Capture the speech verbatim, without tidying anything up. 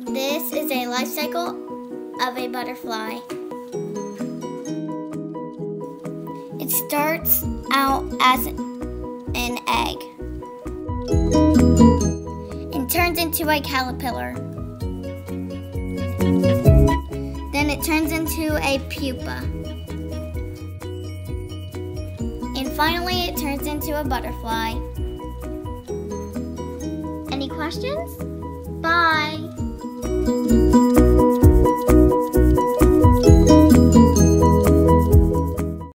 This is a life cycle of a butterfly. It starts out as an egg and turns into a caterpillar. Then it turns into a pupa. And finally it turns into a butterfly. Any questions? Bye!